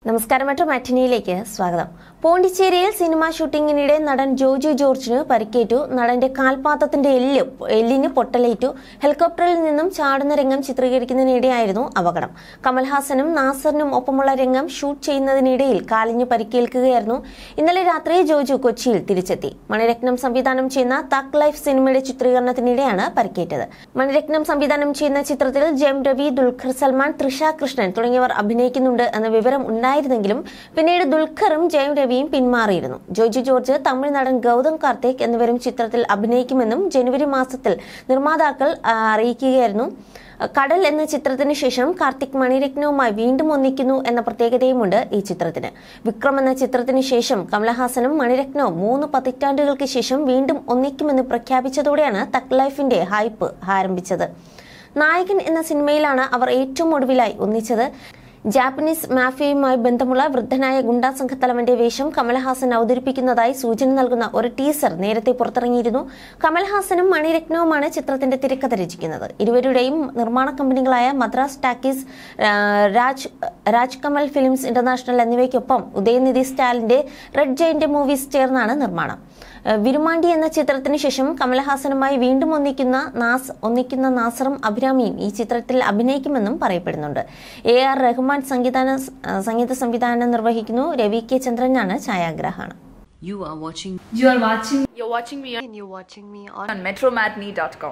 നമസ്കാരം മെട്രോ മാറ്റിനിയിലേക്ക് സ്വാഗതം. പോണ്ടിച്ചേരിയിൽ സിനിമാ ഷൂട്ടിങ്ങിനിടെ നടൻ ജോജു ജോർജിന് പരിക്കേറ്റു. നടന്റെ കാൽപാദത്തിന്റെ എല്ലിന് പൊട്ടലേറ്റു. ഹെലികോപ്റ്ററിൽ നിന്നും ചാടുന്ന രംഗം ചിത്രീകരിക്കുന്നതിനിടെയായിരുന്നു അപകടം. കമൽഹാസനും നാസറിനും ഒപ്പമുള്ള രംഗം ഷൂട്ട് ചെയ്യുന്നതിനിടയിൽ കാലിന് പരിക്കേൽക്കുകയായിരുന്നു. ഇന്നലെ രാത്രി ജോജു കൊച്ചിയിൽ തിരിച്ചെത്തി. മണിരത്നം സംവിധാനം ചെയ്യുന്ന തഗ് ലൈഫ് സിനിമയുടെ ചിത്രീകരണത്തിനിടെയാണ് പരിക്കേറ്റത്. മണിരത്നം സംവിധാനം ചെയ്യുന്ന ചിത്രത്തിൽ ജയം രവി, ദുൽഖർ സൽമാൻ, തൃഷ കൃഷ്ണൻ തുടങ്ങിയവർ അഭിനയിക്കുന്നുണ്ട് എന്ന വിവരം ഉണ്ടായിരുന്നെങ്കിലും പിന്നീട് ദുൽഖറും ജയം രവിയും പിന്മാറിയിരുന്നു. ജോജു ജോർജ്, തമിഴ് നടൻ ഗൗതം കാർത്തിക് എന്നിവരും ചിത്രത്തിൽ അഭിനയിക്കുമെന്നും ജനുവരി മാസത്തിൽ നിർമ്മാതാക്കൾ അറിയിക്കുകയായിരുന്നു. കടൽ എന്ന ചിത്രത്തിന് ശേഷം കാർത്തിക് മണിരത്നവുമായി വീണ്ടും ഒന്നിക്കുന്നു എന്ന പ്രത്യേകതയുമുണ്ട് ഈ ചിത്രത്തിന്. വിക്രം എന്ന ചിത്രത്തിന് ശേഷം കമലഹാസനും മണിരത്നവും 3 പതിറ്റാണ്ടുകൾക്ക് ശേഷം വീണ്ടും ഒന്നിക്കുമെന്ന് പ്രഖ്യാപിച്ചതോടെയാണ് തഗ് ലൈഫിന്റെ ഹൈപ്പ് ആരംഭിച്ചത്. നായകൻ എന്ന സിനിമയിലാണ് അവർ ഏറ്റവും ഒടുവിലായി ഒന്നിച്ചത്. ജാപ്പനീസ് മാഫിയയുമായി ബന്ധമുള്ള വൃദ്ധനായ ഗുണ്ടാ സംഘത്തലവന്റെ വേഷം കമൽഹാസൻ അവതരിപ്പിക്കുന്നതായി സൂചന നൽകുന്ന ഒരു ടീസർ നേരത്തെ പുറത്തിറങ്ങിയിരുന്നു. കമൽഹാസനും മണിരത്നവുമാണ് ചിത്രത്തിന്റെ തിരക്കഥ രചിക്കുന്നത്. ഇരുവരുടെയും നിർമ്മാണ കമ്പനികളായ Madras talkies, Raj Kamal films international എന്നിവയ്ക്കൊപ്പം ഉദയനിധി സ്റ്റാലിന്റെ റെഡ് ജയന്റ് മൂവീസ് ചേർന്നാണ് നിർമ്മാണം. വിരുമാണ്ടി എന്ന ചിത്രത്തിന് ശേഷം കമൽഹാസനുമായി വീണ്ടും ഒന്നിക്കുന്ന നാസറും അഭിരാമിയും ഈ ചിത്രത്തിൽ അഭിനയിക്കുമെന്നും പറയപ്പെടുന്നുണ്ട്. AR റഹ്മാൻ സംഗീത സംവിധാനം നിർവഹിക്കുന്നു. രവി കെ ചന്ദ്രനാണ് ഛായാഗ്രാഹകൻ. You're watching me on metromatney.com.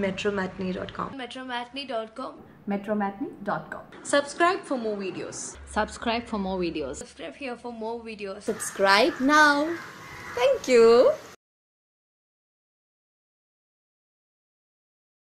metromatney.com. Subscribe for more videos. Subscribe here for more videos. Subscribe here for more videos. Subscribe now. Thank you.